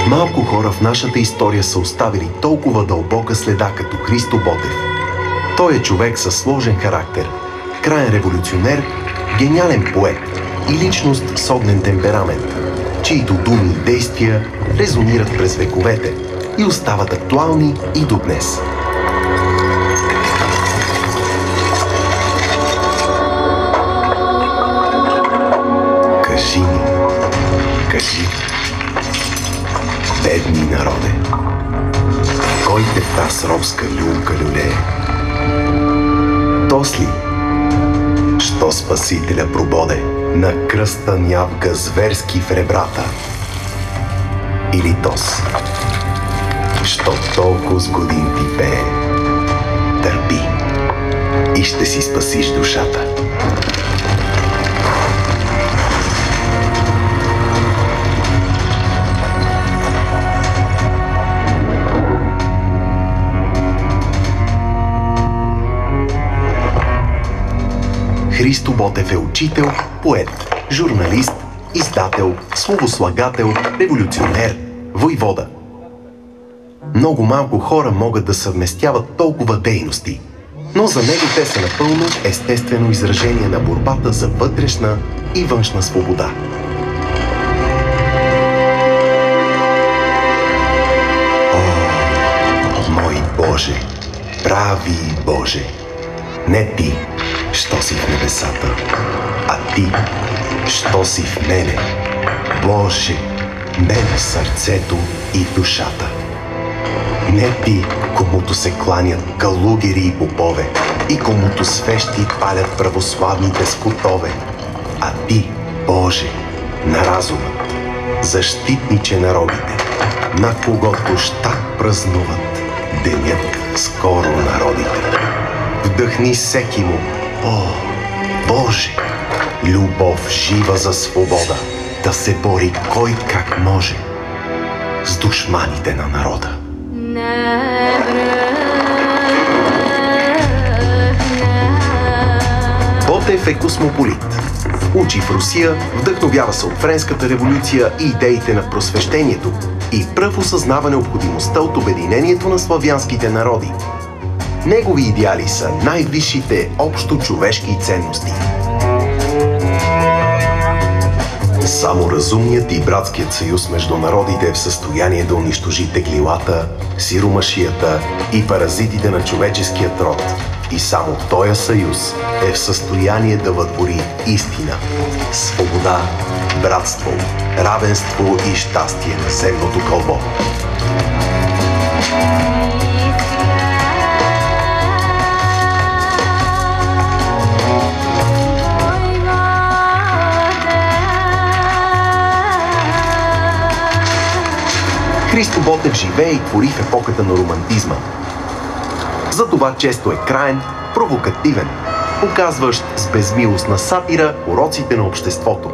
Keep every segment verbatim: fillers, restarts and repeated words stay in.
Малко хора в нашата история са оставили толкова дълбока следа като Христо Ботев. Той е човек със сложен характер, краен революционер, гениален поет и личност с огнен темперамент, чието думи и действия резонират през вековете и остават актуални и до днес. Кажи ми, кажи, бедни народе, кой те в таз робска люлка люлее? Тос ли, що Спасителя прободе, на кръста нявга зверски в ребрата? Или тос, що толкова с годин ти пее? Търпи и ще си спасиш душата. Христо Ботев е учител, поет, журналист, издател, словослагател, революционер, войвода. Много малко хора могат да съвместяват толкова дейности, но за него те са напълно естествено изражение на борбата за вътрешна и външна свобода. О, мой Боже, прави Боже, не ти, що си в небесата, а ти, що си в мене. Боже, мен сърцето и душата. Не ти, комуто се кланят калугери и попове, и комуто свещи палят православните скотове, а ти, Боже, на разумът, защитниче народите, на когото щак празнуват денят скоро народите. Вдъхни всеки му, о, Боже, любов жива за свобода, да се бори кой как може с душманите на народа. Ботев е космополит. Учи в Русия, вдъхновява се от Френската революция и идеите на просвещението и пръв осъзнава необходимостта от обединението на славянските народи. Негови идеали са най-висшите общо човешки ценности. Само разумният и братският съюз между народите е в състояние да унищожи теглилата, сиромашията и паразитите на човеческият род. И само този съюз е в състояние да въдвори истина, свобода, братство, равенство и щастие на земното кълбо. Христо Ботев живее и твори в епохата на романтизма. Затова често е краен, провокативен, показващ с безмилостна сатира уроците на обществото.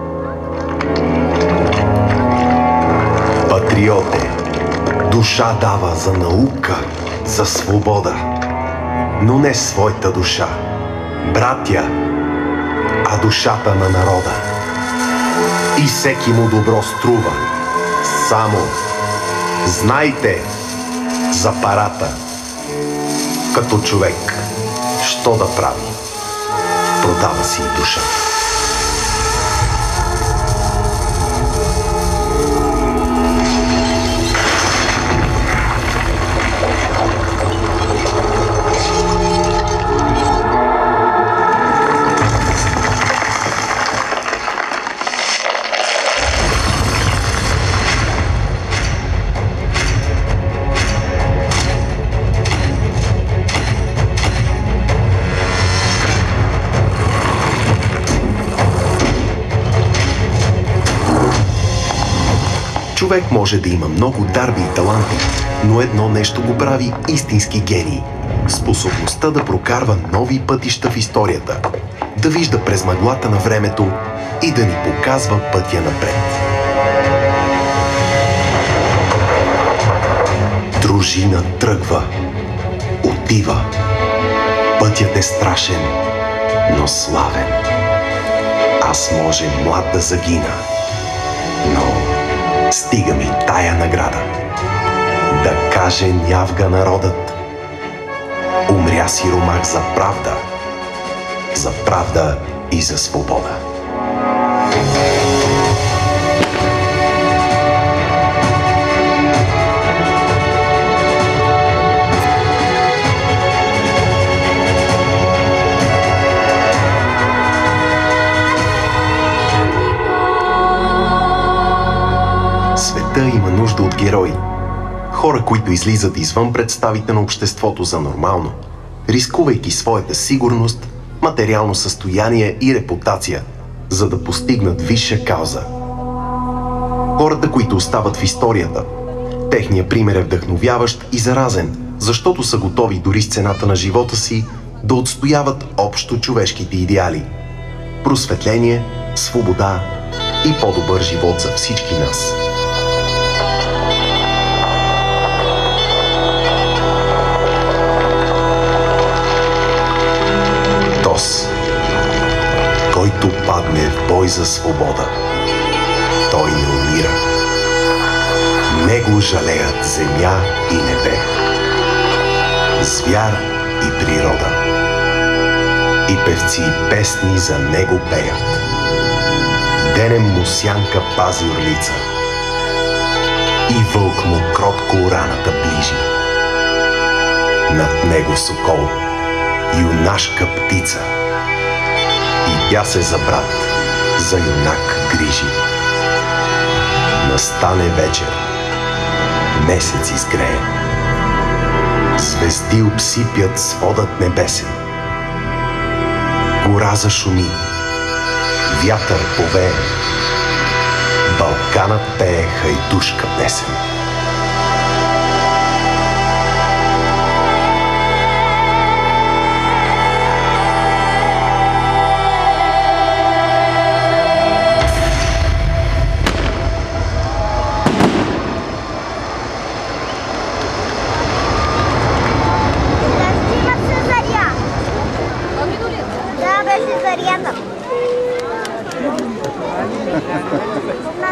Патриоте, душа дава за наука, за свобода, но не своята душа, братя, а душата на народа. И всеки му добро струва, само знайте за парата, като човек, що да прави? Продава си и душа. Човек може да има много дарби и таланти, но едно нещо го прави истински гений – способността да прокарва нови пътища в историята, да вижда през мъглата на времето и да ни показва пътя напред. Дружина тръгва, отива. Пътят е страшен, но славен. Аз може млад да загина, но Стига ми тая награда. Да каже нявга народът: умря сиромах за правда, за правда и за свобода. Света има нужда от герои. Хора, които излизат извън представите на обществото за нормално, рискувайки своята сигурност, материално състояние и репутация, за да постигнат висша кауза. Хората, които остават в историята, техният пример е вдъхновяващ и заразен, защото са готови дори с цената на живота си да отстояват общо човешките идеали. Просветление, свобода и по-добър живот за всички нас. Който падне в бой за свобода, той не умира. Него жалеят земя и небе, звяр и природа. И певци и песни за него пеят. Денем му сянка пази орлица, и вълк му кротко раната ближи. Над него сокол, юнашка птица, и тя се за брат, за юнак грижи. Настане вечер, месец изгрее, звезди обсипят сводът небесен. Гора зашуми, вятър повее, Балканът пее хайдушка песен. Зарядом.